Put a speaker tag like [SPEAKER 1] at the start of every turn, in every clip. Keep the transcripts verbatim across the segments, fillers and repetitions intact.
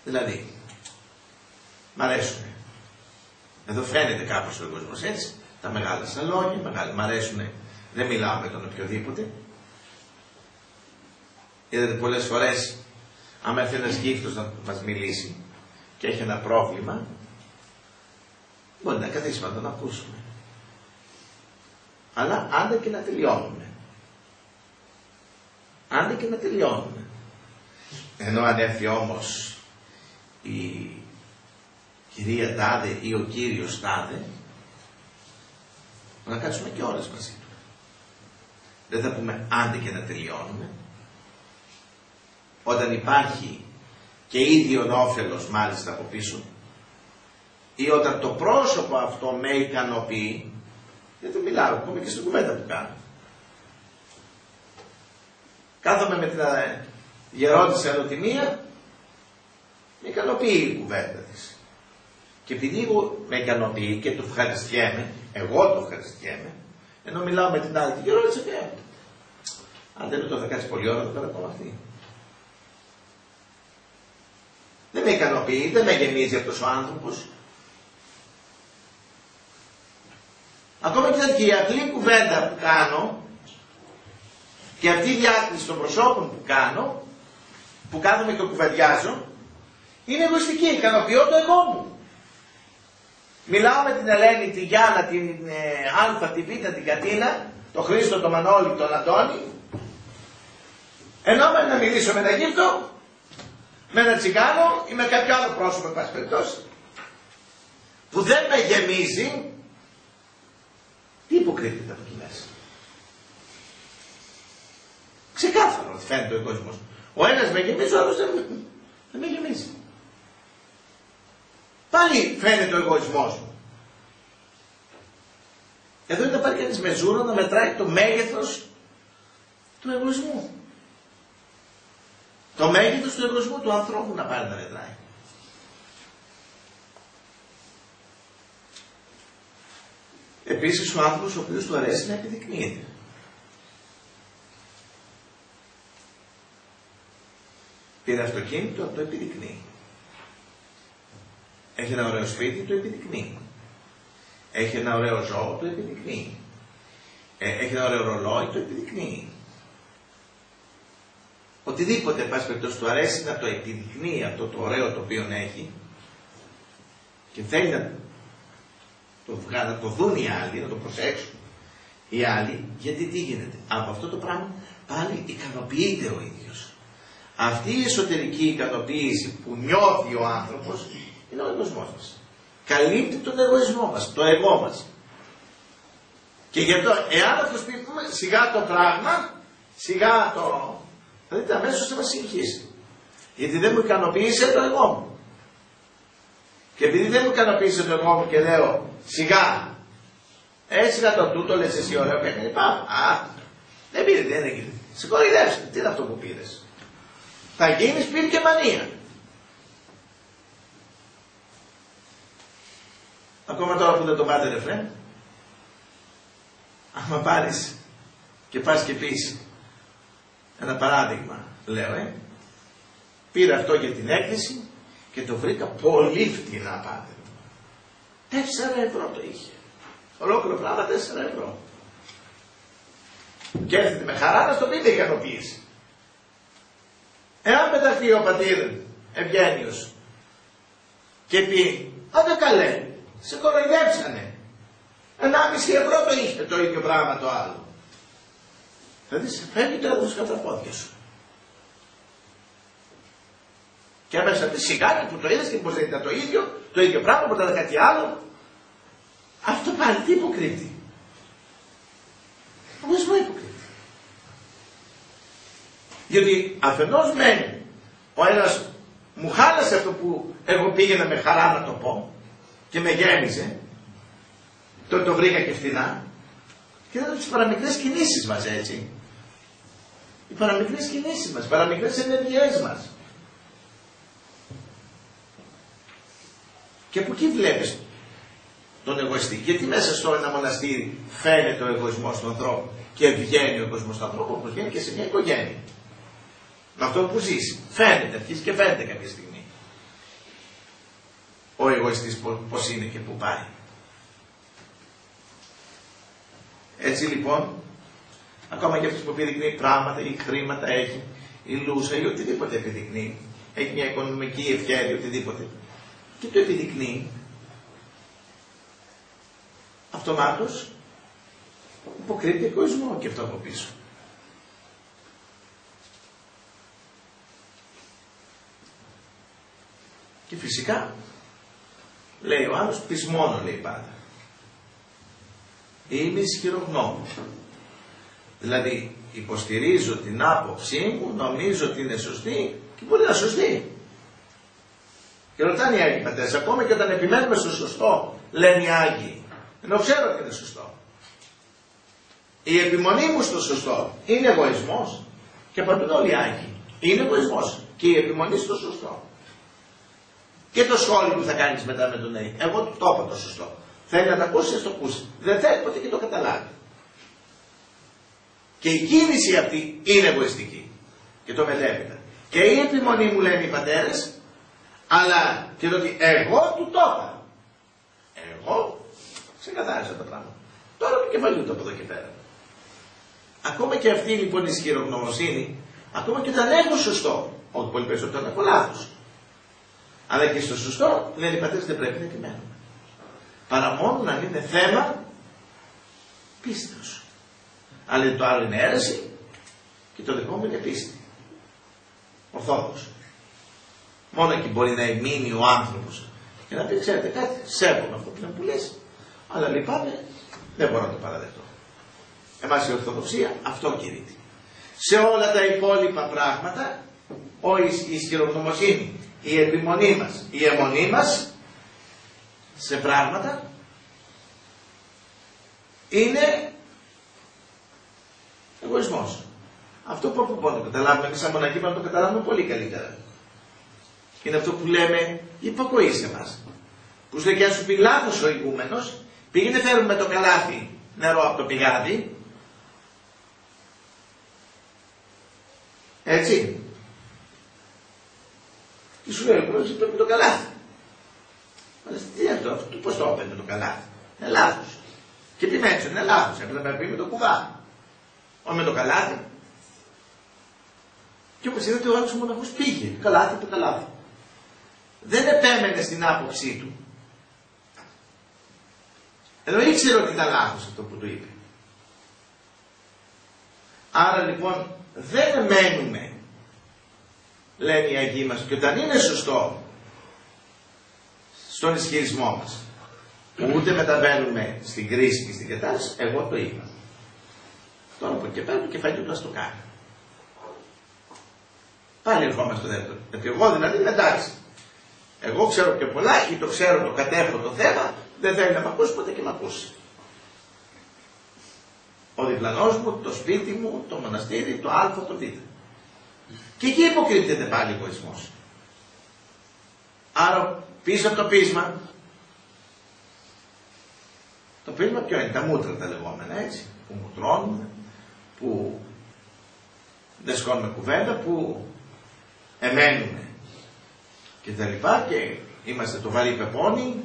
[SPEAKER 1] Δηλαδή, μ' αρέσουν. Εδώ φαίνεται κάπως ο εγωισμός έτσι. Τα μεγάλα σαλόνια, μεγάλα, μ' αρέσουν. Δεν μιλάω με τον οποιοδήποτε. Είδατε πολλές φορές, άμα έρθει ένας γύφτος να μας μιλήσει και έχει ένα πρόβλημα, μπορεί να καθίσουμε να τον ακούσουμε. Αλλά άντε και να τελειώνουμε. Άντε και να τελειώνουμε. Ενώ αν έρθει όμως η κυρία Τάδε ή ο κύριος Τάδε, να κάτσουμε και ώρες μαζί του. Δεν θα πούμε άντε και να τελειώνουμε. Όταν υπάρχει και ίδιον όφελος μάλιστα από πίσω, ή όταν το πρόσωπο αυτό με ικανοποιεί, γιατί μιλάω ακόμη και στην κουβέντα που κάνω. Κάθομαι με την γερόντισσα ερωτημία, με ικανοποιεί η κουβέντα της. Και επειδή εγώ με ικανοποιεί και το ευχαριστιέμαι, εγώ το ευχαριστιέμαι, ενώ μιλάω με την άλλη τη γερόντισσα και αν δεν το θα κάτσει πολλή ώρα, θα πέρα από αυτή. Δεν με ικανοποιεί, δεν με γεμίζει αυτός ο άνθρωπος. Ακόμα και η απλή κουβέντα που κάνω και αυτή η διάκριση των προσώπων που κάνω, που κάθομαι και κουβεντιάζω, είναι εγωιστική, ικανοποιώ το εγώ μου. Μιλάω με την Ελένη, τη Γιάννα, την ε, Α, τη Β, την Κατίνα, τον Χρήστο, τον Μανώλη, τον Αντώνη, ενώ με να μιλήσω με ένα γύφτο, με ένα τσιγάνο ή με κάποιο άλλο πρόσωπο, εν πάση περιπτώσει, που δεν με γεμίζει, τι υποκρίτεται από εκεί μέσα. Ξεκάθαρο ότι φαίνεται ο εγωισμός. Ο ένας με γεμίζει, ο άλλος δεν, δεν με γεμίζει. Πάλι φαίνεται ο εγωισμός μου. Εδώ είναι να πάρει κανείς μεζούρα να μετράει το μέγεθος του εγωισμού. Το μέγεθος του εγωισμού του ανθρώπου να πάρει να μετράει. Επίσης ο άνθρωπος ο οποίος του αρέσει να επιδεικνύεται. Πήρε αυτοκίνητο, το επιδεικνύει. Έχει ένα ωραίο σπίτι, το επιδεικνύει. Έχει ένα ωραίο ζώο, το επιδεικνύει. Έχει ένα ωραίο ρολόι, το επιδεικνύει. Οτιδήποτε, εν πάση περιπτώσει, του αρέσει να το επιδεικνύει αυτό το ωραίο το οποίο έχει και θέλει να το, να το δουν οι άλλοι, να το προσέξουν οι άλλοι, γιατί τι γίνεται. Από αυτό το πράγμα πάλι ικανοποιείται ο ίδιος. Αυτή η εσωτερική ικανοποίηση που νιώθει ο άνθρωπος είναι ο εγωισμός μας. Καλύπτει τον εγωισμό μας, το εγώ μας. Και γι' αυτό, εάν αυτός πει σιγά το πράγμα, σιγά το... θα δείτε αμέσως θα μας συγχύσει. Γιατί δεν μου ικανοποίησε το εγώ μου. Και επειδή δεν μου ικανοποίησε το εγώ μου και λέω σιγά, έτσι να το τούτο λες εσύ ωραίο και έκανε πάμε. Α, δεν πήρε, δεν έγινε. Σε κοροϊδεύσε, τι είναι αυτό που πήρες. Θα γίνεις πήρε και μανία. Ακόμα τώρα που δεν το πάτε ρε φρέ, άμα πάρεις και πας και πεις ένα παράδειγμα, λέω, ε, πήρα αυτό για την έκθεση και το βρήκα πολύ φτηνά πάτε. Τέσσερα ευρώ το είχε. Ολόκληρο πράγμα τέσσερα ευρώ. Και έρθετε με χαρά να στο πείτε ικανοποίηση. Εάν πεταχτεί ο πατήρ Ευγένιος και πει, άντε καλέ, σε κοροϊδέψανε. Ενάμιση ευρώ το είχε το ίδιο πράγμα το άλλο. Δηλαδή σε φέρνει το έδωσε κατά τα πόδια σου. Και άμεσα πει σιγά που το είδες και πως δεν ήταν το ίδιο, το ίδιο πράγμα, πως ήταν κάτι άλλο. Αυτό πάλι τι υποκρίνει. Εγωισμό υποκρίνει. Γιατί αφενός μένει ο ένας μου χάλασε αυτό που εγώ πήγαινα με χαρά να το πω και με γέμιζε, το το βρήκα και φθηνά, και είδα τις παραμικρές κινήσεις μας έτσι. Οι παραμικρές κινήσεις μας, οι παραμικρές ενεργειές μας. Και από εκεί βλέπεις τον εγωιστή. Γιατί μέσα στο ένα μοναστήρι φαίνεται ο εγωισμός του ανθρώπου και βγαίνει ο εγωισμός του ανθρώπου, όπως βγαίνει και σε μια οικογένεια. Με αυτό που ζεις. Φαίνεται, αρχίζει και φαίνεται κάποια στιγμή. εγωιστής πώς είναι και πού πάει. Έτσι λοιπόν, ακόμα και αυτός που επιδεικνύει πράγματα ή χρήματα έχει, ή λούσα ή οτιδήποτε επιδεικνύει, έχει μια οικονομική ευχέρεια, οτιδήποτε, και το επιδεικνύει, αυτομάτως υποκρύπτει εγωισμό και αυτό από πίσω. Και φυσικά, λέει ο άλλος, πεισμόνο λέει πάντα. Είμαι ισχυρογνώμων. Δηλαδή, υποστηρίζω την άποψή μου, νομίζω ότι είναι σωστή και μπορεί να σωστή. Και ρωτάνε οι Άγιοι Πατέρες, ακόμα και όταν επιμένουμε στο σωστό, λένε οι Άγιοι, ενώ ξέρω ότι είναι σωστό. Η επιμονή μου στο σωστό είναι εγωισμός. Και απαντούν όλοι οι Άγιοι. Είναι εγωισμός. Και η επιμονή στο σωστό. Και το σχόλιο που θα κάνεις μετά με τον Νέη. Εγώ του το είπα το σωστό. Θέλει να το ακούσει, ας το ακούσει. Δεν θέλει ποτέ και το καταλάβει. Και η κίνηση αυτή είναι εγωιστική. Και το μετέπειτα. Και η επιμονή μου λένε οι πατέρες, αλλά και το ότι εγώ του το είπα. Εγώ ξεκαθάρισα το πράγμα. Τώρα του κεφαλιού το από εδώ και πέρα. Ακόμα και αυτή λοιπόν η ισχυρογνωμοσύνη, ακόμα και όταν έχω σωστό, όχι πολύ περισσότερο έχω λάθος. Αλλά και στο σωστό, λένε οι πατέρες, δεν πρέπει να επιμένουμε. Παρά μόνο να είναι θέμα πίστεως. Αλλά το άλλο είναι αίρεση και το δικό μου είναι πίστη. Ορθόδοξο. Μόνο εκεί μπορεί να μείνει ο άνθρωπος και να πει, ξέρετε κάτι, σέβομαι αυτό που λες, αλλά λυπάμαι, δεν μπορώ να το παραδεχτώ. Εμάς η Ορθοδοξία αυτό κηρύττει. Σε όλα τα υπόλοιπα πράγματα, η ισχυρογνωμοσύνη, η επιμονή μας, η αιμονή μας σε πράγματα είναι εγωισμός. Αυτό που από πότε καταλάβουμε εμείς σαν μοναχοί να το καταλάβουμε πολύ καλύτερα. Είναι αυτό που λέμε υπακοή σε εμάς. Που σου λέει και αν σου πει λάθος ο ηγούμενος, πήγαινε φέρουμε το καλάθι νερό από το πηγάδι. Έτσι. Και σου λέει ο πρόεδρος πρέπει το καλάθι. Αλλά τι είναι αυτό, αυτό πώς το έπαιρνε το καλάθι. Είναι λάθος. Και πει μέσα, είναι λάθος. Έπρεπε να πει με το κουβά. Όχι με το καλάθι. Και όπως είδατε ο άλλος ο μοναχός πήγε. Καλάθι το καλάθι. Δεν επέμενε στην άποψή του. Ενώ ήξερε ότι ήταν λάθος αυτό που του είπε. Άρα λοιπόν δεν μένουμε, λένε οι Αγίοι μας, και όταν είναι σωστό στον ισχυρισμό μας, ούτε μεταβαίνουμε στην κρίση και στην κατάσταση, εγώ το είπα. Τώρα από εκεί πέρα το κεφάλι του να το κάνει. Πάλι ερχόμαστε στο δεύτερο. Γιατί εγώ δηλαδή είμαι εντάξει. Εγώ ξέρω πιο πολλά ή το ξέρω, το κατέχω το θέμα, δεν θέλει να μ' ακούσει ποτέ και μ' ακούσει. Ο διπλανός μου, το σπίτι μου, το μοναστήρι, το α, το β. Και εκεί υποκρύπτεται πάλι ο εγωισμός. Άρα πίσω από το πείσμα, το πείσμα ποιο είναι, τα μούτρα τα λεγόμενα έτσι, που μουτρώνουμε, που δεν σκόνουμε κουβέντα, που εμένουμε και τα λοιπά και είμαστε το βαρύ πεπόνι.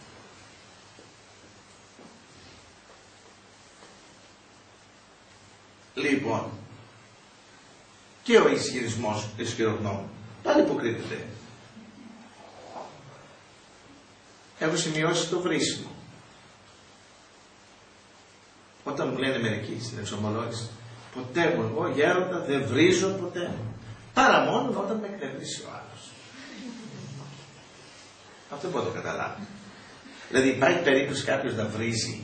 [SPEAKER 1] Λοιπόν, και ο ισχυρισμός του ισχυρογνώμου πάλι υποκρίτεται. Έχω σημειώσει το βρίσιμο. Όταν μου λένε μερικοί στην εξομολόγηση, ποτέ μου εγώ γέροντα δεν βρίζω ποτέ, παρά μόνο όταν με εκνευρίσει ο άλλος. Αυτό δεν μπορώ να το καταλάβω. Δηλαδή υπάρχει περίπτωση κάποιος να βρίζει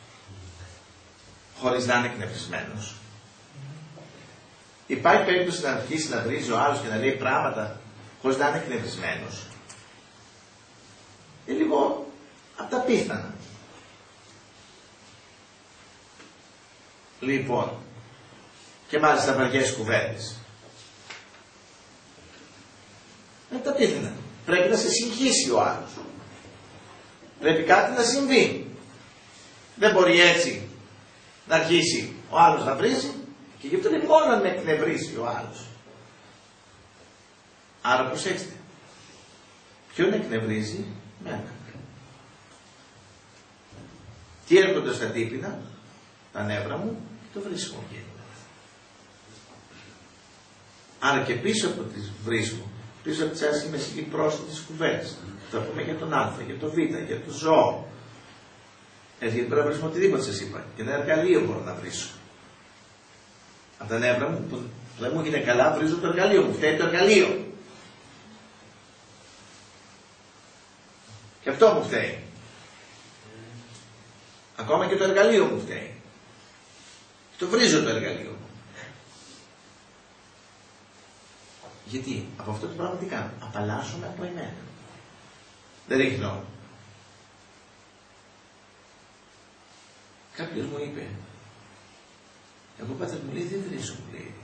[SPEAKER 1] χωρίς να είναι εκνευρισμένος. Υπάρχει περίπτωση να αρχίσει να βρίζει ο άλλος και να λέει πράγματα χωρίς να είναι εκνευρισμένος. Είναι λίγο απ' τα πίθανα. Λοιπόν, και μάλιστα βαριές κουβέντες. Είναι απ' τα πίθανα. Πρέπει να σε συγχύσει ο άλλος. Πρέπει κάτι να συμβεί. Δεν μπορεί έτσι να αρχίσει ο άλλος να βρίζει. Και γι' αυτό είναι μόνο να με εκνευρίσει ο άλλος. Άρα προσέξτε. Ποιον εκνευρίζει? με έκανα. Τι έρχονται στα τύπηνα, τα νεύρα μου, το βρίσκω γίνεται. Άρα και πίσω από τις βρίσκω, πίσω από τις άσχημες ή πρόσθετες κουβέντες, θα πούμε για τον Α, για το Β, για το ζώο. Έτσι, γιατί πρέπει να βρίσκω οτιδήποτε σας είπα. Και ένα εργαλείο μπορώ να βρίσκω. Από τα νεύρα μου που δεν μου είναι καλά, βρίζω το εργαλείο μου. Φταίει το εργαλείο. Και αυτό μου φταίει. Ακόμα και το εργαλείο μου φταίει. Το βρίζω το εργαλείο μου. Γιατί από αυτό το πράγμα τι κάνω? Απαλλάσσομαι από εμένα. Δεν έχει νόημα. Κάποιος μου είπε, εγώ πατέρα μου λέει δεν βρίζω, μου λέει,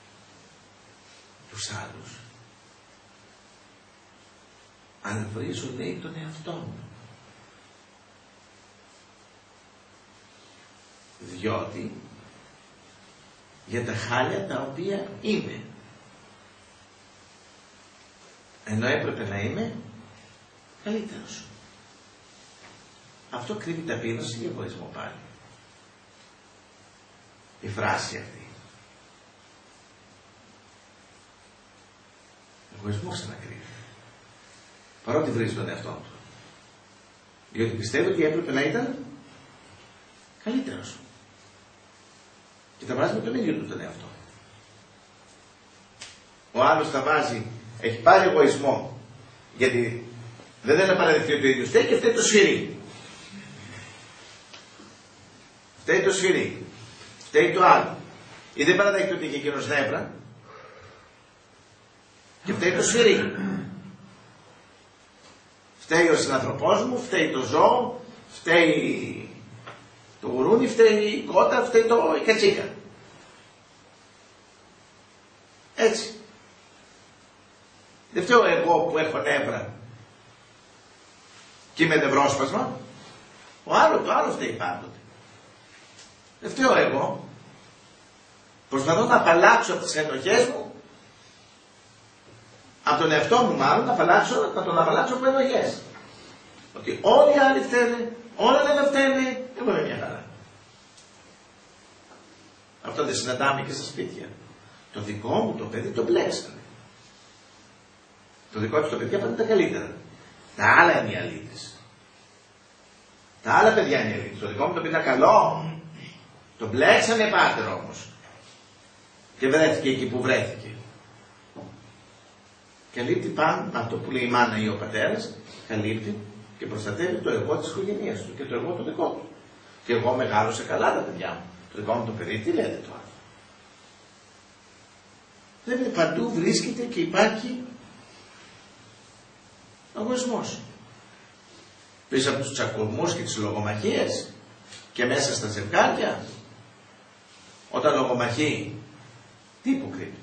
[SPEAKER 1] τους άλλους. Αλλά βρίζω, λέει, τον εαυτό μου. Διότι για τα χάλια τα οποία είμαι. Ενώ έπρεπε να είμαι καλύτερος. Αυτό κρύβει ταπείνωση και εγωισμό πάλι. Η φράση αυτή. Εγωισμό ξανακρύβει. Παρότι βρίζει τον εαυτό του. Διότι πιστεύει ότι έπρεπε να ήταν καλύτερος. Και τα βάζει με τον ίδιο του τον εαυτό. Ο άλλος τα βάζει, έχει πάρει εγωισμό, γιατί δεν θέλει να παραδεχτεί ότι ο ίδιος φταίει και φταίει το σφυρί. Φταίει το σφυρί. Φταίει το άλλο. Ή δεν παραδέχεται ότι είχε εκείνος νεύρα και φταίει το σφυρί. Φταίει ο συνανθρωπός μου, φταίει το ζώο, φταίει το γουρούνι, φταίει η κότα, φταίει το, η κατσίκα. Έτσι. Δεν φταίω εγώ που έχω νεύρα και είμαι νευρόσπασμα. Ο άλλο, το άλλο φταίει πάντοτε. Δεν φταίω εγώ. Προσπαθώ να απαλλάξω από τις ενοχές μου, από τον εαυτό μου μάλλον, να, απαλλάξω, να τον απαλλάξω από ενοχές. Ότι όλοι οι άλλοι φταίνε, όλα δεν φταίνε, εγώ είμαι μια χαρά. Αυτό δεν συναντάμε και στα σπίτια. Το δικό μου το παιδί το μπλέξανε. Το δικό του το παιδιά πάντα τα καλύτερα. Τα άλλα είναι οι αλήτες. Τα άλλα παιδιά είναι οι αλήτες. Το δικό μου το παιδί ήταν καλό. Το μπλέξανε πάτερ όμως. Και βρέθηκε εκεί που βρέθηκε. Καλύπτει πάνω από το που λέει η μάνα ή ο πατέρας, καλύπτει και προστατεύει το εγώ της οικογένειας του και το εγώ το δικό του. Και εγώ μεγάλωσα καλά τα παιδιά μου. Το δικό μου το παιδί, τι λέτε τώρα. Δηλαδή παντού βρίσκεται και υπάρχει εγωισμός. Πίσω από τους τσακωμούς και τις λογομαχίες και μέσα στα ζευγάρια, όταν λογομαχεί, τι υποκρίνεται.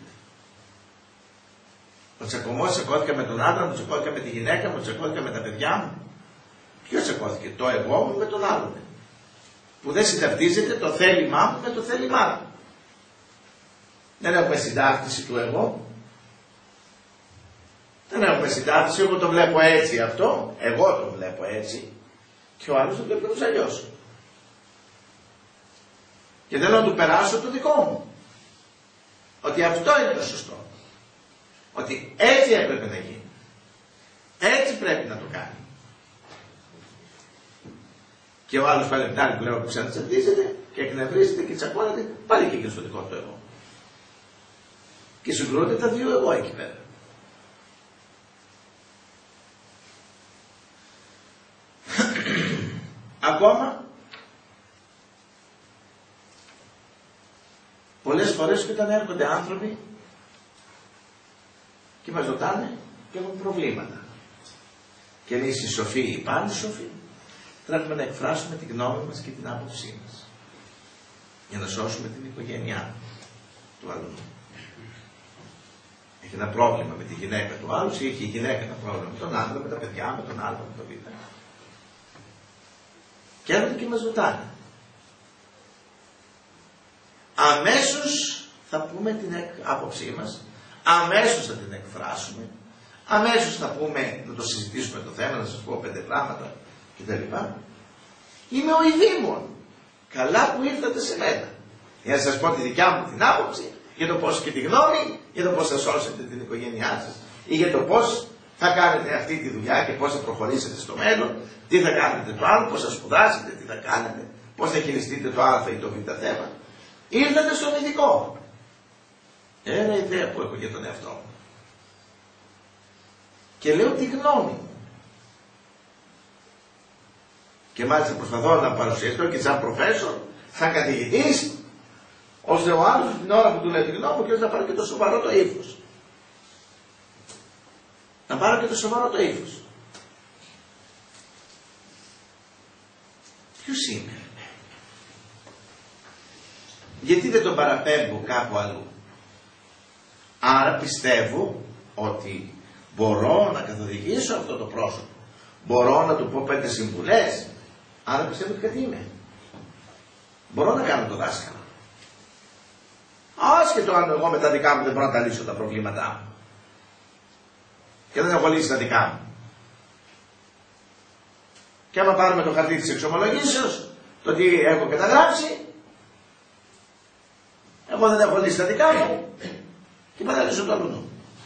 [SPEAKER 1] Ο τσακωμός τσακώθηκα με τον άντρα μου, τσακώθηκα με τη γυναίκα μου, τσακώθηκα με τα παιδιά μου. Ποιος τσακώθηκε? Το εγώ μου με τον άλλον. Που δεν συνταυτίζεται το θέλημά μου με το θέλημά του. Δεν έχουμε συντάκτηση του εγώ. Δεν έχουμε συντάκτηση, εγώ το βλέπω έτσι αυτό, εγώ το βλέπω έτσι και ο άλλος το βλέπει όπως αλλιώς. Και θέλω να του περάσω το δικό μου. Ότι αυτό είναι το σωστό. Ότι έτσι έπρεπε να γίνει. Έτσι πρέπει να το κάνει. Και ο άλλος πάλι την άλλη πλευρά που ξανατσαντίζεται και εκνευρίζεται και τσακώνεται πάλι και εκείνο στο δικό του εγώ. Και συγκρούονται τα δύο εγώ εκεί πέρα. Ακόμα πολλές φορές και όταν έρχονται άνθρωποι και μας ρωτάνε και έχουν προβλήματα και εμείς οι σοφοί, οι πάλι σοφοί, πρέπει να εκφράσουμε την γνώμη μας και την άποψή μας για να σώσουμε την οικογένειά του άλλου. Έχει ένα πρόβλημα με τη γυναίκα του άλλου ή έχει η γυναίκα ένα πρόβλημα με τον άντρα, με τα παιδιά, με τον άλλο, με τον β. Και έρχονται και μας ρωτάνε. Αμέσως θα πούμε την άποψή μας, αμέσως θα την εκφράσουμε, αμέσως θα πούμε, να το συζητήσουμε το θέμα, να σας πω πέντε πράγματα κτλ. Είμαι ο ειδήμων. Καλά που ήρθατε σε μένα. Για να σας πω τη δικιά μου την άποψη, για το πώς και τη γνώμη, για το πώς θα σώσετε την οικογένειά σας ή για το πώς θα κάνετε αυτή τη δουλειά και πώς θα προχωρήσετε στο μέλλον, τι θα κάνετε το άλλο, πώς θα σπουδάσετε, τι θα κάνετε, πώς θα χειριστείτε το α ή το β θέμα. Ήρθατε στον ειδικό. Ένα ιδέα που έχω για τον εαυτό μου. Και λέω τη γνώμη μου. Και μάλιστα προσπαθώ να παρουσιαστώ και σαν προφέσορ, σαν καθηγητής, ώστε ο άλλος την ώρα που του λέει τη γνώμη μου και να πάρει και το σοβαρό το ύφος. Να πάρω και το σοβαρό το ύφος. Ποιος είμαι? Γιατί δεν τον παραπέμπω κάπου αλλού? Άρα πιστεύω ότι μπορώ να καθοδηγήσω αυτό το πρόσωπο. Μπορώ να του πω πέντε συμβουλές. Άρα πιστεύω ότι κάτι είμαι. Μπορώ να κάνω το δάσκαλο. Άσχετο αν εγώ με τα δικά μου δεν μπορώ να τα λύσω τα προβλήματά μου. Και δεν έχω λύσει τα δικά μου. Και άμα πάρουμε το χαρτί της εξομολογήσεως, το τι έχω καταγράψει, εγώ δεν έχω λύσει τα δικά μου και θα τα λύσω το αλλού.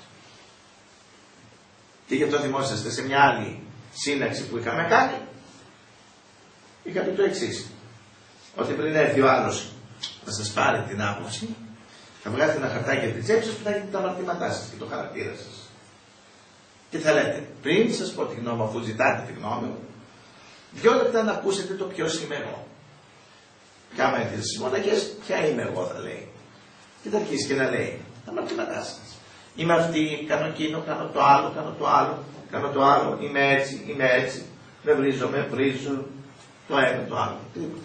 [SPEAKER 1] Και γι' αυτό θυμόσαστε σε μια άλλη σύναξη που είχαμε κάνει, είχα πει το εξής, ότι πριν έρθει ο άλλος να σας πάρει την άποψη, θα βγάζετε ένα χαρτάκι από την τσέπη σας που θα έχετε τα αμαρτήματά σας και το χαρακτήρα σας. Και θα λέτε, πριν σας πω τη γνώμη, αφού ζητάτε τη γνώμη μου, δυο λεπτά να ακούσετε το ποιος είμαι εγώ. Και άμα έρθετε στις μοναχές, ποια είμαι εγώ, θα λέει. Και θα αρχίσει και να λέει, τα αμαρτήματά σας. Είμαι αυτή, κάνω εκείνο, κάνω το άλλο, κάνω το άλλο, κάνω το άλλο, είμαι έτσι, είμαι έτσι. Με βρίζω, με βρίζω, το ένα, το άλλο. Οτιδήποτε.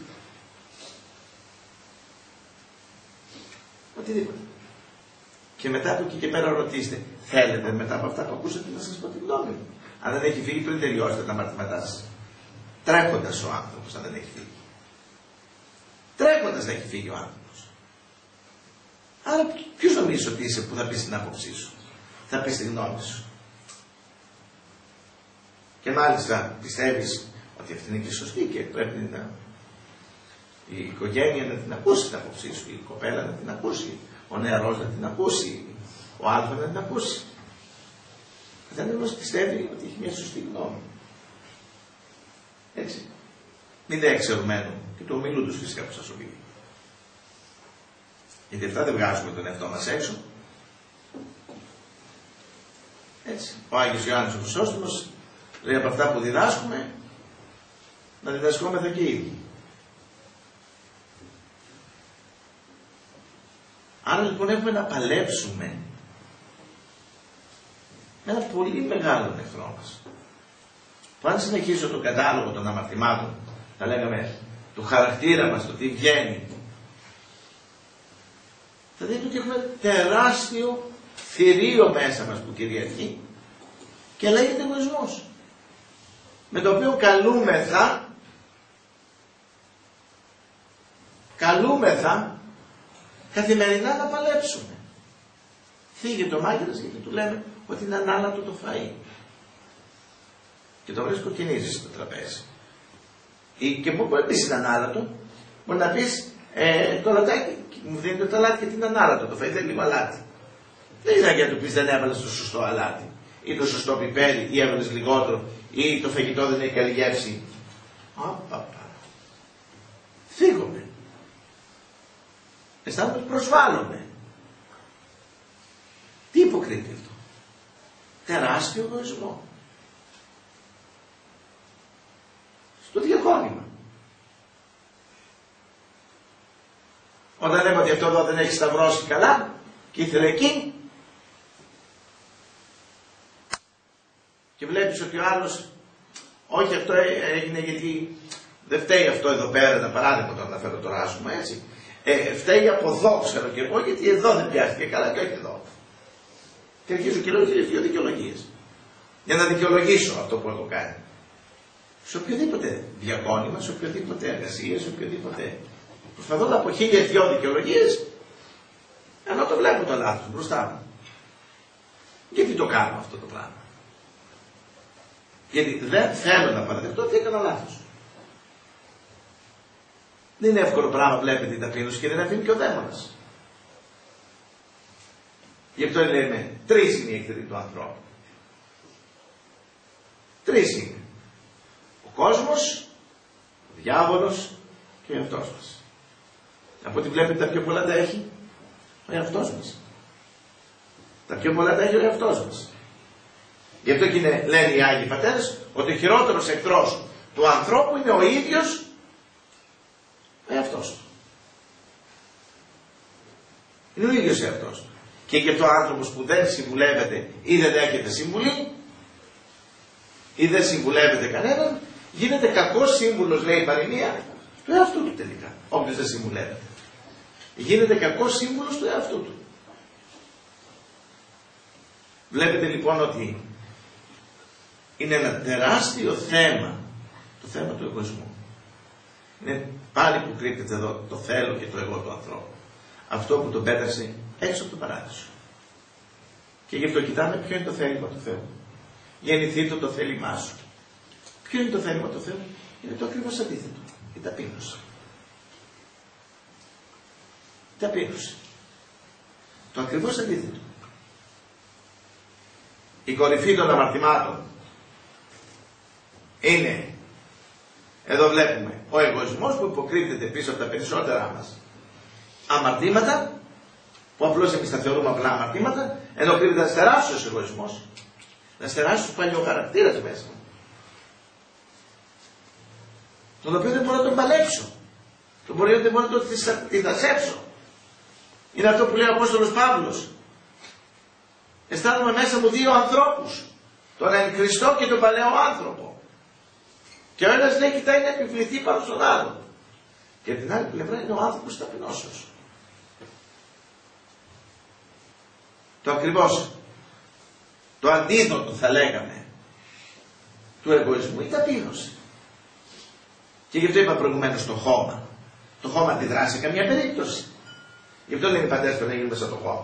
[SPEAKER 1] Οτιδήποτε. Και μετά από εκεί και πέρα ρωτήστε, θέλετε μετά από αυτά που ακούσατε να σας πω τη γνώμη μου? Αν δεν έχει φύγει, πριν τελειώσετε τα αμαρτήματά σας. Τρέχοντας ο άνθρωπος, αν δεν έχει φύγει. Τρέχοντας δεν έχει φύγει ο άνθρωπος. Άρα ποιος νομίζεις ότι είσαι που θα πεις την άποψή σου, θα πεις τη γνώμη σου? Και μάλιστα πιστεύεις ότι αυτή είναι και σωστή και πρέπει να η οικογένεια να την ακούσει την άποψή σου, η κοπέλα να την ακούσει, ο νεαρός να την ακούσει, ο α να την ακούσει. Δεν όμως πιστεύει ότι έχει μια σωστή γνώμη. Έτσι. Μην δεν εξαιρουμένου και το ομίλου τους φυσικά που σας οδηγεί. Γιατί αυτά δεν βγάζουμε τον εαυτό μας έξω. Έτσι. Ο Άγιος Ιωάννης ο Χρυσόστομος λέει από αυτά που διδάσκουμε να διδασκόμεθα και οι ίδιοι. Άρα λοιπόν έχουμε να παλέψουμε με ένα πολύ μεγάλο εχθρό μας. Που αν συνεχίσω τον κατάλογο των αμαρτημάτων, θα λέγαμε του χαρακτήρα μας, το τι βγαίνει, θα δείτε ότι έχουμε τεράστιο θηρίο μέσα μας που κυριαρχεί και λέγεται εγωισμός, με το οποίο καλούμεθα καλούμεθα καθημερινά να παλέψουμε. Φύγει το μάγειρας γιατί του λέμε ότι είναι ανάλατο το φαΐ και το βρίσκω κινήσει στο τραπέζι. Ή και μου μπορεί να πεις είναι ανάλατο, μπορεί να πεις ε, το λατάκι μου δίνει το αλάτι γιατί είναι ανάλατο το φαΐ, θέλει λίγο αλάτι. Δεν είναι για να του πεις δεν έβαλες το σωστό αλάτι ή το σωστό πιπέρι ή έβαλες λιγότερο ή το φαγητό δεν έχει καλή γεύση. Απαπα. Φύγομαι. Αισθάνομαι ότι προσβάλλομαι. Τι υποκρίνει αυτό? Τεράστιο εγωισμό. Στο διαγώνυμα. Όταν λέμε ότι αυτό εδώ δεν έχει σταυρώσει καλά και ήθελε εκεί και βλέπεις ότι ο άλλος όχι αυτό έγινε γιατί δεν φταίει αυτό εδώ πέρα, ένα παράδειγμα το αναφέρω τώρα ας πούμε έτσι. Ε, φταίει από εδώ ξέρω και εγώ γιατί εδώ δεν πιάστηκε καλά και όχι εδώ. Και αρχίζω και λέω δύο δικαιολογίες. Για να δικαιολογήσω αυτό που έχω κάνει. Σε οποιοδήποτε διαγώνυμα, σε οποιοδήποτε εργασία, σε οποιοδήποτε. Προσπαθώ να από χίλιες δυο δικαιολογίες, ενώ το βλέπω το λάθος μπροστά μου. Γιατί το κάνω αυτό το πράγμα? Γιατί δεν θέλω να παραδεχτώ ότι έκανα λάθος. Δεν είναι εύκολο πράγμα, βλέπετε, την ταπείνωση και δεν αφήνει και ο δαίμονας. Γι' αυτό λέμε, τρεις είναι οι εχθροί του ανθρώπου. Τρεις είναι. Ο κόσμος, ο διάβολος και ο εαυτός μας. Από ό,τι βλέπετε τα πιο πολλά τα έχει ο εαυτός μας. Τα πιο πολλά τα έχει ο εαυτός μας. Γι' αυτό και είναι, λένε οι Άγιοι Πατέρες, ότι ο χειρότερος εχθρός του ανθρώπου είναι ο ίδιος ο εαυτός του. Είναι ο ίδιος ο εαυτός του. Και γι' αυτό ο άνθρωπος που δεν συμβουλεύεται ή δεν έχετε συμβουλή ή δεν συμβουλεύεται κανέναν, γίνεται κακός σύμβουλος, λέει η παροιμία, του εαυτού του τελικά. Όποιος δεν συμβουλεύεται. Γίνεται κακός σύμβουλος του εαυτού του. Βλέπετε λοιπόν ότι είναι ένα τεράστιο θέμα, το θέμα του εγωισμού. Είναι πάλι που κρύπτεται εδώ το θέλω και το εγώ του ανθρώπου. Αυτό που τον πέτασε έξω από τον παράδεισο. Και γι' αυτό κοιτάμε ποιο είναι το θέλημα του Θεού. Γεννηθείτε το θέλημά σου. Ποιο είναι το θέλημα του Θεού? Είναι το ακριβώς αντίθετο. Η ταπείνωση. Η ταπείνωση. Το ακριβώς αντίθετο. Η κορυφή των αμαρτημάτων είναι, εδώ βλέπουμε, ο εγωισμός που υποκρύπτεται πίσω από τα περισσότερα μας αμαρτήματα, που απλώς εμείς τα θεωρούμε απλά αμαρτήματα, ενώ κρύβεται ένας τεράστιος εγωισμός, ένας τεράστιος παλιοχαρακτήρας μέσα μου, τον οποίο δεν μπορώ να τον παλέψω, τον οποίο δεν μπορώ να τον τυθασέψω. Είναι αυτό που λέει ο Απόστολος Παύλος. Αισθάνομαι μέσα μου δύο ανθρώπους, τον εν Χριστώ και τον παλαιό άνθρωπο. Και ο ένας λέει κοιτάει να επιβληθεί πάνω στον άλλον. Και την άλλη πλευρά είναι ο άνθρωπος της ταπεινώσεως. Το ακριβώς, το αντίδοτο θα λέγαμε, του εγωισμού, η ταπείνωση. Και γι' αυτό είπα προηγουμένως το χώμα. Το χώμα αντιδράσει σε καμία περίπτωση. Γι' αυτό λένε οι πατέρες πρέπει να γίνουν μέσα το χώμα.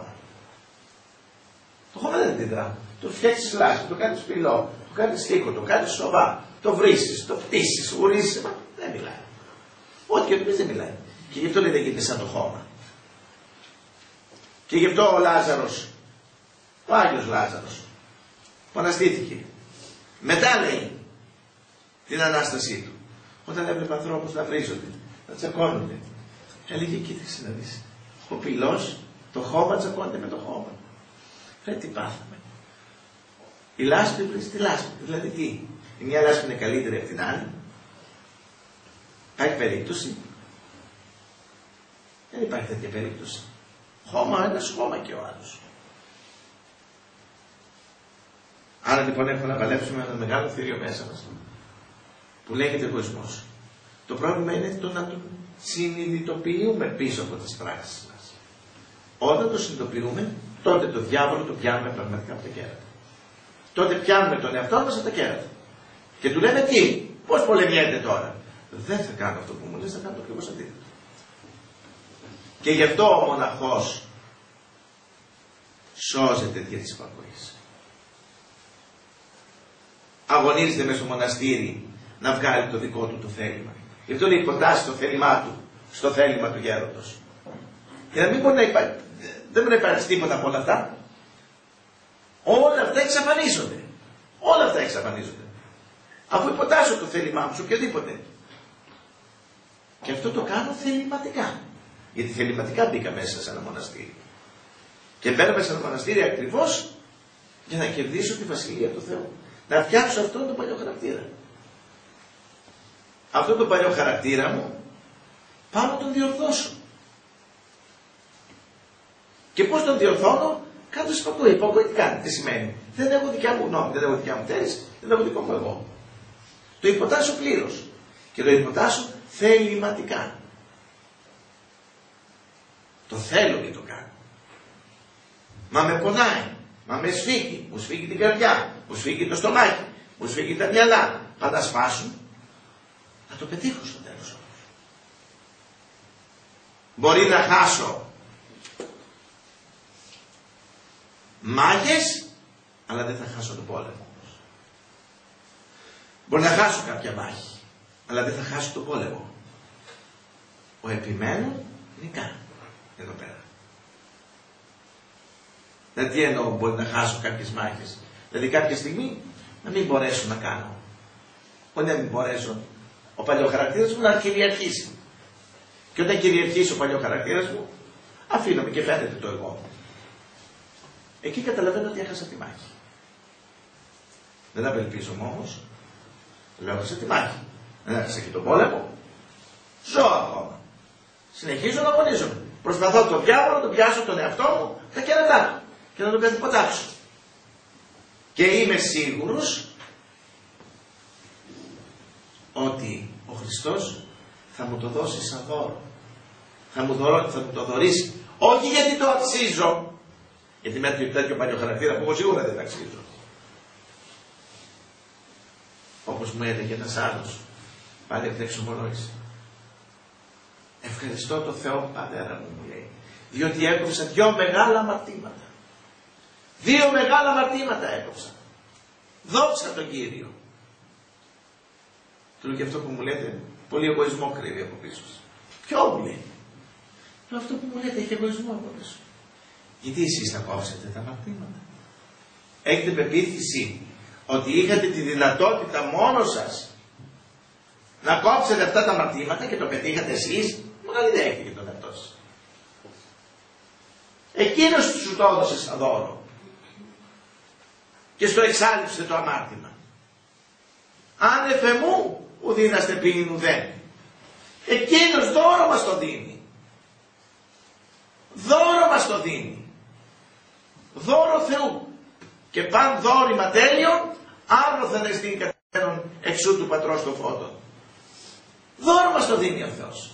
[SPEAKER 1] Το χώμα δεν αντιδρά. Το φτιάξεις λάσπη, το κάνεις πυλό, το κάνεις στίχο, το κάνεις σοβά, το βρίσεις, το πτήσεις, ουρίσεις, δεν μιλάει. Ό,τι και το πεις δεν μιλάει. Και γι' αυτό λέει δεν γίνεται σαν το χώμα. Και γι' αυτό ο Λάζαρος, ο Άγιος Λάζαρος, που αναστήθηκε, μετά λέει την Ανάστασή του, όταν έβλεπε ανθρώπους να βρίζονται, να τσακώνονται, έλεγε κοίταξε να δεις, ο πυλός, το χώμα τσακώνεται με το χώμα. Ρε τι πάθαμε. Η λάσπη βρίζει τη λάσπη. Δηλαδή τι, η μια λάσπη είναι καλύτερη από την άλλη. Υπάρχει περίπτωση? Δεν υπάρχει τέτοια περίπτωση. Χώμα ένας, χώμα και ο άλλος. Άρα λοιπόν έχουμε να παλέψουμε ένα μεγάλο θηρίο μέσα μας που λέγεται εγωισμός. Το πρόβλημα είναι το να το συνειδητοποιούμε πίσω από τις πράξεις μας. Όταν το συνειδητοποιούμε, τότε το διάβολο το πιάνουμε πραγματικά από τα κέρατα. Τότε πιάνουμε τον εαυτό μας από τα κέρατα. Και του λέμε τι, πώς πολεμιέται τώρα. Δεν θα κάνω αυτό που μου λες, θα κάνω το ακριβώς αντίθετο. Και γι' αυτό ο μοναχός σώζεται δια της υπακοής. Αγωνίζεται μέσα στο μοναστήρι να βγάλει το δικό του το θέλημα. Γι' αυτό λέει υποτάσσει το θέλημά του στο θέλημα του γέροντος. Και να μην μπορεί να υπάρχει, δεν μπορεί να υπάρξει τίποτα από όλα αυτά. Όλα αυτά εξαφανίζονται. Όλα αυτά εξαφανίζονται. Αφού υποτάσσω το θέλημά μου σε οποιοδήποτε. Και αυτό το κάνω θεληματικά. Γιατί θεληματικά μπήκα μέσα σε ένα μοναστήρι. Και μπαίνω σε ένα μοναστήρι ακριβώς για να κερδίσω τη βασιλεία του Θεού. Να φτιάξω αυτόν τον παλιό χαρακτήρα. Αυτό το παλιό χαρακτήρα μου πάω να τον διορθώσω. Και πώς τον διορθώνω? Κάτω σε υπακοή. Υπακοή τι κάνει, τι σημαίνει? Δεν έχω δικιά μου γνώμη, δεν έχω δικιά μου θέληση, δεν έχω δικό μου εγώ. Το υποτάσσω πλήρως. Και το υποτάσσω θεληματικά. Το θέλω και το κάνω. Μα με πονάει, μα με σφίγγει, μου σφίγγει την καρδιά, μου σφίγγει το στομάχι, μου σφίγγει τα μυαλά. Θα τα σπάσουν. Θα το πετύχω στο τέλος όμως. Μπορεί να χάσω μάγες αλλά δεν θα χάσω τον πόλεμο. Μπορεί να χάσω κάποια μάχη, αλλά δεν θα χάσω τον πόλεμο. Ο επιμένων νικά εδώ πέρα. Δηλαδή τι εννοώ, μπορεί να χάσω κάποιες μάχες. Δηλαδή κάποια στιγμή να μην μπορέσω να κάνω. Όχι να μην μπορέσω ο παλιοχαρακτήρας μου να κυριαρχήσει. Και όταν κυριαρχήσει ο παλιοχαρακτήρας μου, αφήνομαι και φαίνεται το εγώ μου. Εκεί καταλαβαίνω ότι έχασα τη μάχη. Δεν απελπίζομαι όμως. Λέω έχασα τη μάχη. Δεν έχασα και τον πόλεμο. Ζω ακόμα. Συνεχίζω να αγωνίζομαι. Προσπαθώ τον διάβολο, τον πιάσω τον εαυτό μου, τα κέρατά του και να τον κατηποτάξω. Και είμαι σίγουρος ότι ο Χριστός θα μου το δώσει σαν δώρο. Θα μου, δωρώ, θα μου το δωρήσει. Όχι γιατί το αξίζω. Γιατί με τέτοιο παλιοχαρακτήρα που εγώ σίγουρα δεν αξίζω. Όπως μου έλεγε ένας άλλος, πάλι από την εξομολόγηση. Ευχαριστώ τον Θεό, πατέρα μου, μου λέει, διότι έκοψα δυο μεγάλα αμαρτήματα. Δύο μεγάλα αμαρτήματα έκοψα. Δόξα τον Κύριο. Του λέω και αυτό που μου λέτε, πολύ εγωισμό κρύβει από πίσω σας. Ποιο μου λέει? Λέω αυτό που μου λέτε έχει εγωισμό από πίσω. Γιατί εσείς θα κόψετε τα αμαρτήματα? Έχετε πεποίθηση ότι είχατε τη δυνατότητα μόνο σας να κόψετε αυτά τα αμαρτήματα και το πετύχατε εσείς? Μεγάλη ιδέα έχετε για τον εαυτό σας. Εκείνος σου το έδωσε σαν δώρο και στο εξάλληψε το αμάρτημα. Άνευε μου ουδίναστε πίνην ουδέν. Εκείνος δώρο μας το δίνει. Δώρο μας το δίνει. Δώρο Θεού. Και παν δώρημα τέλειον, άρρωθεν εστίν κατέρων εξού του πατρός των φώτων. Δώρο μας το δίνει ο Θεός.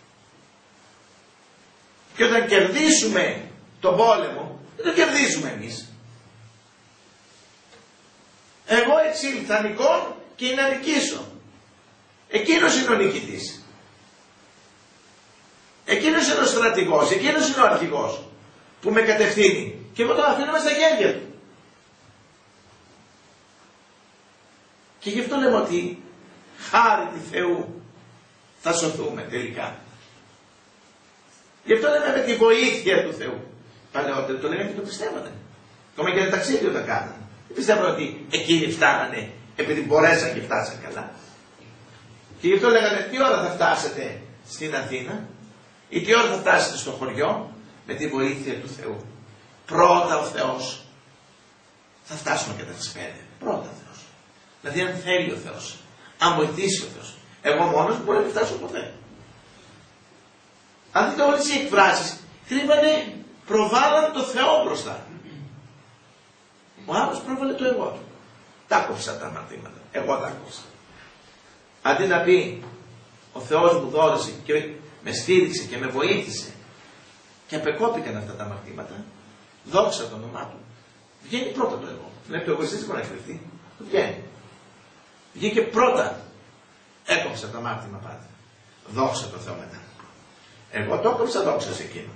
[SPEAKER 1] Και όταν κερδίσουμε τον πόλεμο, δεν το κερδίζουμε εμείς. Εγώ εξήλθα νικών και να νικήσω. Εκείνος είναι ο νικητής. Εκείνος είναι ο στρατηγός, εκείνος είναι ο αρχηγός που με κατευθύνει και εγώ τον αφήνω μες στα χέρια του. Και γι' αυτό λέμε ότι χάρη του Θεού θα σωθούμε τελικά. Γι' αυτό λέμε με τη βοήθεια του Θεού. Παλαιότερα το λέγανε και το πιστεύανε. Ακόμα και ένα ταξίδι όταν κάνανε. Δεν πιστεύανε ότι εκείνοι φτάνανε επειδή μπορέσαν και φτάσαν καλά. Και γι' αυτό λέγανε τι ώρα θα φτάσετε στην Αθήνα ή τι ώρα θα φτάσετε στο χωριό? Με τη βοήθεια του Θεού. Πρώτα ο Θεός. Θα φτάσουμε και τα δεσπέρια. Πρώτα ο Θεός. Δηλαδή αν θέλει ο Θεός. Αν βοηθήσει ο Θεός. Εγώ μόνος μου μπορεί να μην φτάσω ποτέ. Αν δείτε όλες οι εκφράσεις, κρύβανε, προβάλλαν το Θεό μπροστά. Ο άλλος πρόβαλε το εγώ του. Τα κόψα τα αμαρτήματα. Εγώ τα κόψα. Αντί να πει, ο Θεός μου δώρισε και με στήριξε και με βοήθησε και απεκόπηκαν αυτά τα αμαρτήματα, δόξα το όνομά του. Βγαίνει πρώτα το εγώ. Βλέπει το εγωιστής μπορεί να εκφραστεί. Βγαίνει. Βγήκε πρώτα. Έκοψα το αμάρτημα πάντα. Δόξα το Θεό μετά. Εγώ το έκοψα, δόξα σε εκείνο.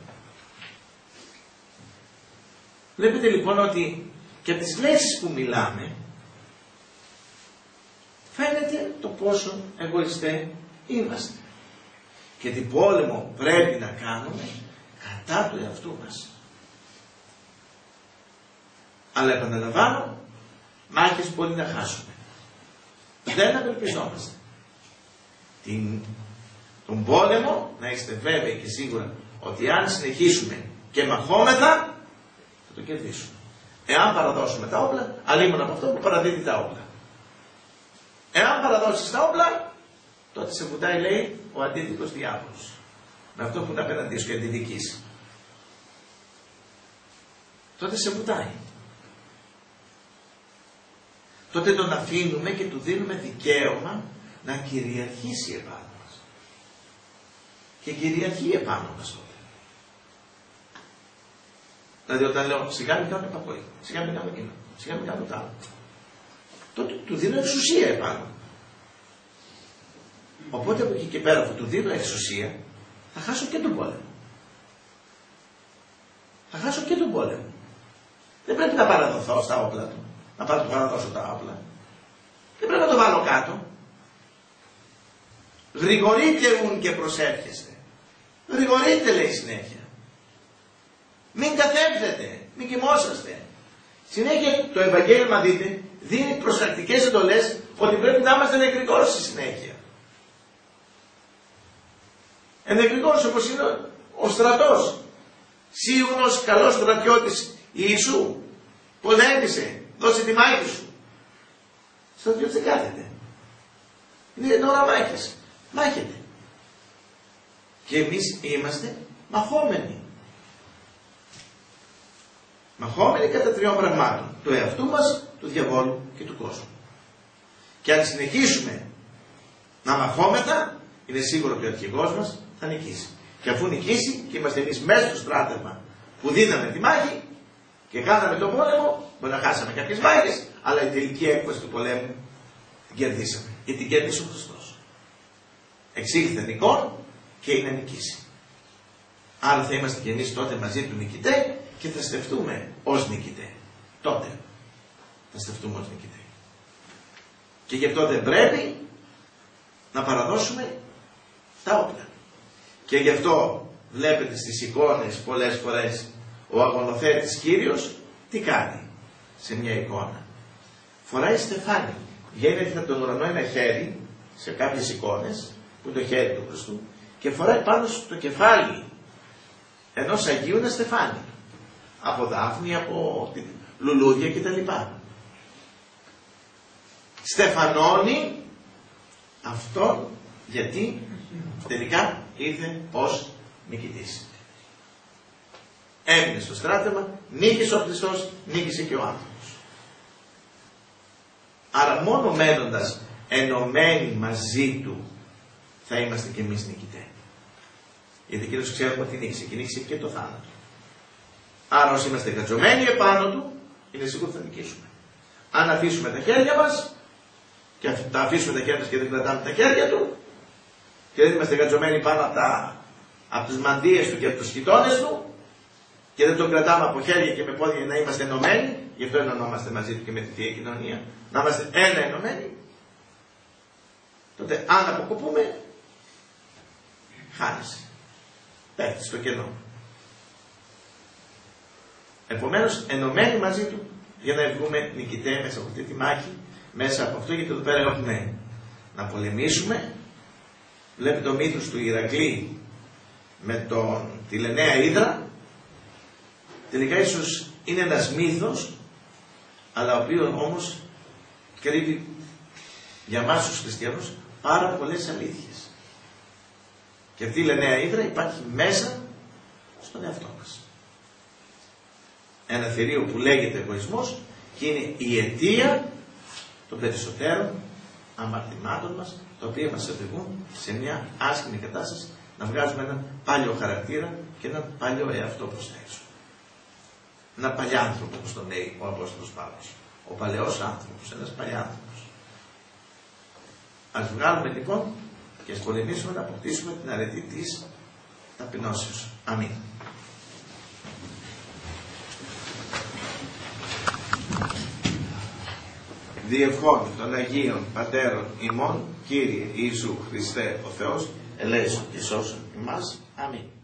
[SPEAKER 1] Βλέπετε λοιπόν ότι και από τις λέξεις που μιλάμε φαίνεται το πόσο εγωιστές είμαστε. Και τι πόλεμο πρέπει να κάνουμε κατά του εαυτού μας. Αλλά επαναλαμβάνω, μάχες μπορεί να χάσουμε. Δεν απελπιζόμαστε. Την, τον πόλεμο να είστε βέβαιοι και σίγουρα ότι αν συνεχίσουμε και μαχόμεθα θα το κερδίσουμε. Εάν παραδώσουμε τα όπλα, αλλήμον από αυτό που παραδίδει τα όπλα. Εάν παραδώσεις τα όπλα, τότε σε βουτάει, λέει, ο αντίδικος διάβολος. Με αυτό που είναι απέναντί σου και αντιδικείς. Τότε σε βουτάει. Τότε τον αφήνουμε και του δίνουμε δικαίωμα να κυριαρχήσει επάνω μας. Και κυριαρχεί επάνω μας τότε. Δηλαδή όταν λέω σιγά μην κάνω επακοή, σιγά μην κάνω εκείνο, σιγά μην κάνω τ' άλλο, τότε του δίνω εξουσία επάνω. Οπότε από εκεί και πέρα που του δίνω εξουσία θα χάσω και τον πόλεμο. Θα χάσω και τον πόλεμο. Δεν πρέπει να παραδοθώ στα όπλα του. να πάω να του παραδώσω τα όπλα. Δεν πρέπει να το βάλω κάτω. Γρηγορείτε ουν και προσεύχεστε. Γρηγορείτε, λέει συνέχεια. Μην καθέμφθετε, μην κοιμόσαστε. Συνέχεια το Ευαγγέλιο, δείτε, δίνει προστακτικές εντολές ότι πρέπει να είμαστε ενεκρικόροι στη συνέχεια. Ενεκρικόροι όπως είναι ο στρατός. Σίγουρος καλός στρατιώτης Ιησού. Πολέμησε, δώσε τη μάχη σου. Στρατιώτης δεν κάθεται. Είναι ώρα μάχης. Μάχεται. Και εμείς είμαστε μαχόμενοι. Μαχόμενοι κατά τριών πραγμάτων. Του εαυτού μας, του διαβόλου και του κόσμου. Και αν συνεχίσουμε να μαχόμεθα, είναι σίγουρο ότι ο αρχηγός μας θα νικήσει. Και αφού νικήσει και είμαστε εμείς μέσα στο στράτευμα που δίναμε τη μάχη και κάναμε τον πόλεμο, μπορεί να χάσαμε κάποιες μάχες, αλλά η τελική έκβαση του πολέμου την κερδίσαμε. Γιατί την κέρδισε ο Χριστός. Εξήλθε νικών και είναι νικήσει. Άρα θα είμαστε και εμείς τότε μαζί του νικητέ και θα στεφτούμε ως νικητέ. Τότε θα στεφτούμε ως νικητέ. Και γι' αυτό δεν πρέπει να παραδώσουμε τα όπλα. Και γι' αυτό βλέπετε στις εικόνες πολλές φορές ο αγωνοθέτης Κύριος τι κάνει σε μια εικόνα. Φοράει στεφάνι. Γίνεται από τον ουρανό ένα χέρι σε κάποιες εικόνες που είναι το χέρι του Χριστού και φοράει πάνω στο κεφάλι ενός Αγίου ένα στεφάνι. Από δάφνη, από λουλούδια κτλ. Στεφανώνει αυτό γιατί τελικά ήρθε ως νικητής. Έμεινε στο στράτευμα, νίκησε ο Χριστός, νίκησε και ο άνθρωπος. Άρα μόνο μένοντας ενωμένοι μαζί του θα είμαστε και εμείς νικητές. Γιατί εκείνος ξέρουμε ότι νίκησε και νίκησε και το θάνατο. Άρα όσοι είμαστε κατζωμένοι επάνω του, είναι σίγουρο ότι θα νικήσουμε. Αν αφήσουμε τα χέρια μας, και τα αφήσουμε τα χέρια μας και δεν κρατάμε τα χέρια του, και δεν είμαστε κατζωμένοι πάνω από, τα, από τις μαντίες του και από τους χιτώνες του, και δεν τον κρατάμε από χέρια και με πόδια για να είμαστε ενωμένοι, γι' αυτό ενωνόμαστε μαζί του και με τη Θεία Κοινωνία, να είμαστε ένα ενωμένοι, τότε αν αποκοπούμε, χάνεσαι. Πέφτει στο κενό. Επομένως, ενωμένοι μαζί του για να βγούμε νικητέ μέσα από αυτή τη μάχη, μέσα από αυτό, γιατί εδώ πέρα έχουμε να πολεμήσουμε. Βλέπετε το μύθος του Ηρακλή με τον, τη Λενέα Ύδρα. Τελικά ίσως είναι ένας μύθος, αλλά ο οποίος όμως κρύβει για μας τους χριστιανούς πάρα πολλές αλήθειες. Και αυτή η Λενέα Ύδρα υπάρχει μέσα στον εαυτό μας. Ένα θηρίο που λέγεται εγωισμός και είναι η αιτία των περισσότερων αμαρτημάτων μας, τα οποία μας οδηγούν σε μια άσχημη κατάσταση να βγάζουμε έναν πάλιο χαρακτήρα και έναν πάλιο εαυτό προς τα έξω. Ένα παλιάνθρωπο, όπως τον λέει ο Απόστολος Παύλος. Ο παλαιός άνθρωπος, ένας παλιάνθρωπος. Ας βγάλουμε λοιπόν και ας πολεμήσουμε να αποκτήσουμε την αρετή της ταπεινώσεως. Αμήν. Διευχών των Αγίων Πατέρων ημών, Κύριε Ιησού Χριστέ ο Θεός, ελέησον και σώσον ημάς. Αμήν.